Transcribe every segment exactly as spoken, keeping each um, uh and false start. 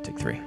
Take three.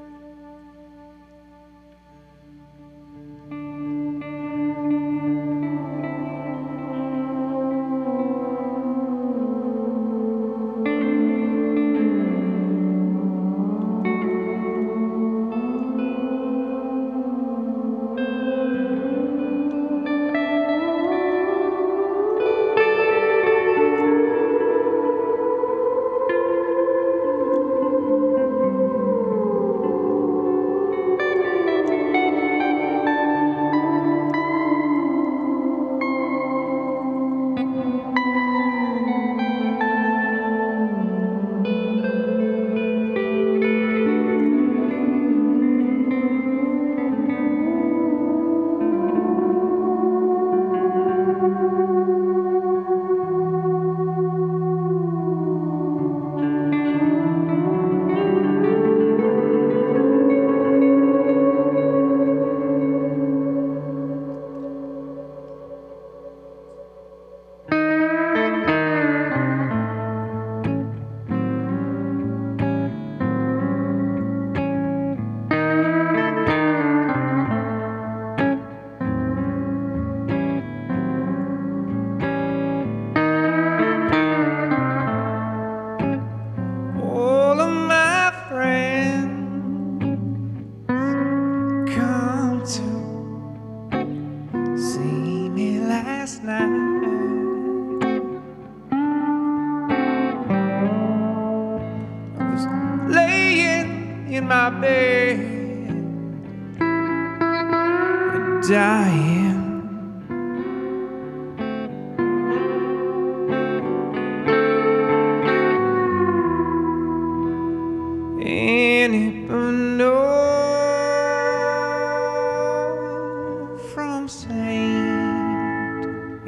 In my bed and dying. Anyone know from Saint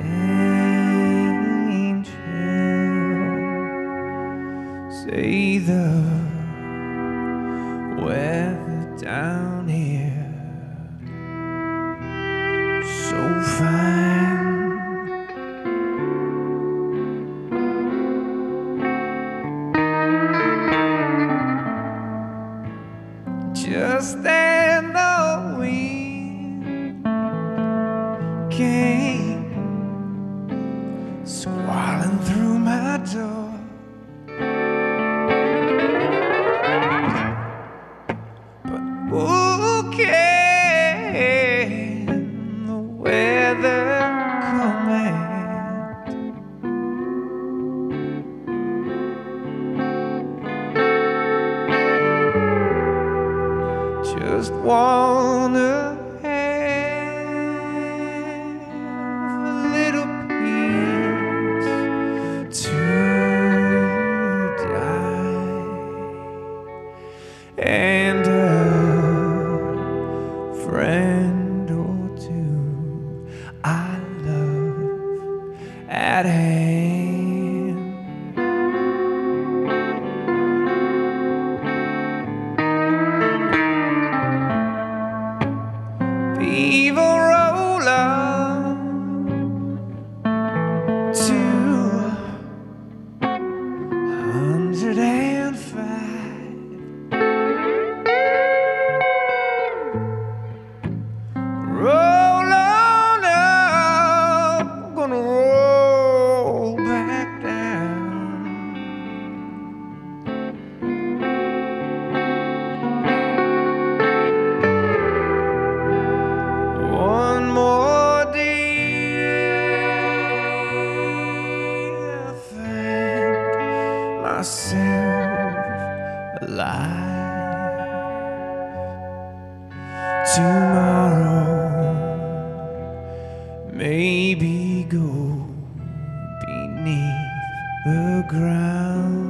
Angel? Say the weather down here so fine. Just then the wind came squalling through my door. Who can the weather command? Just wanna have a little peace to die and uh, friend or two I love at hand. People roll up to hundred and five. Roll on up, gonna roll back down. One more day, I find myself alive. Tomorrow maybe go beneath the ground.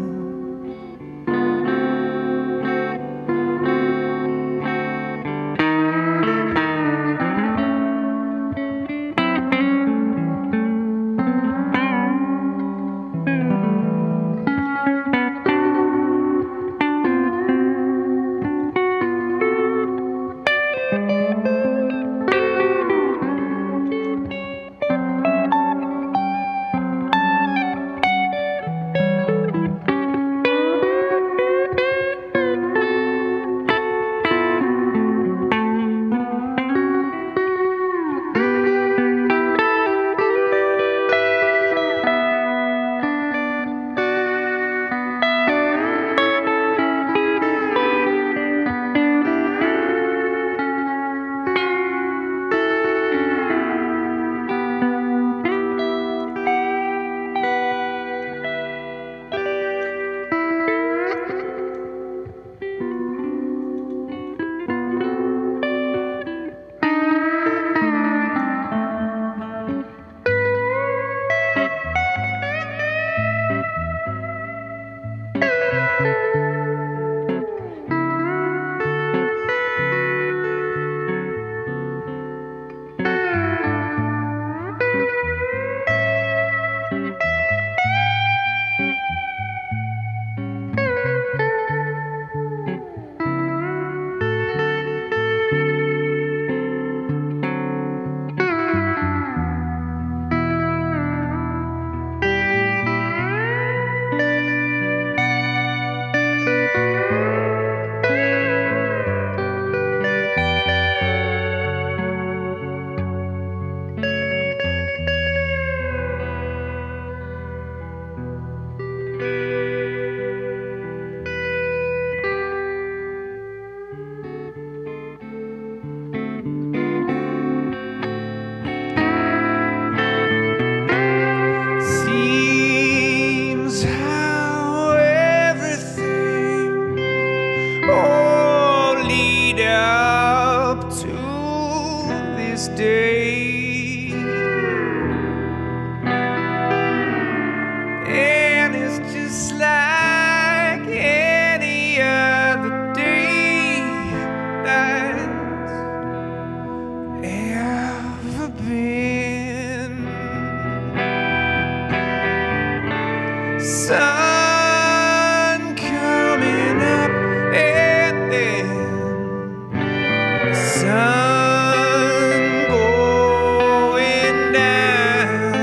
sun coming up and then the sun going down.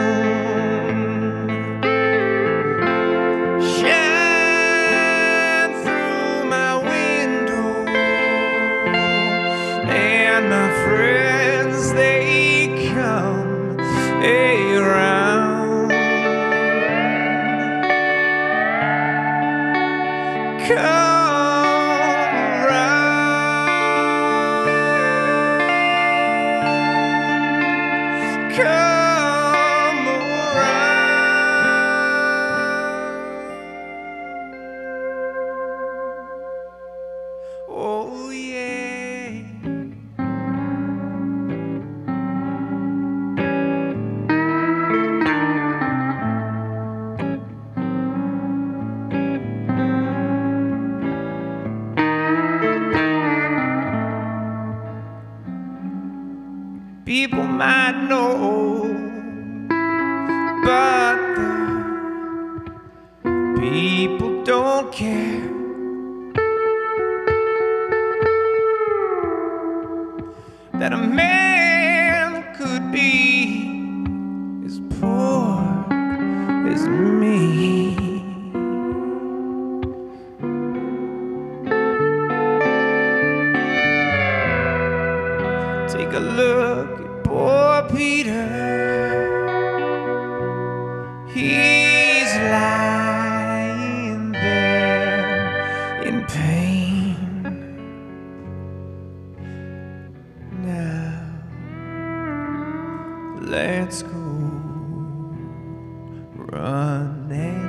Shine through my window, and my friends, they come around. Come around. Come around. Oh yeah. People might know, but the people don't care. That a man could be as poor as me. Take a look at poor Peter. He's lying there in pain. Now let's go running.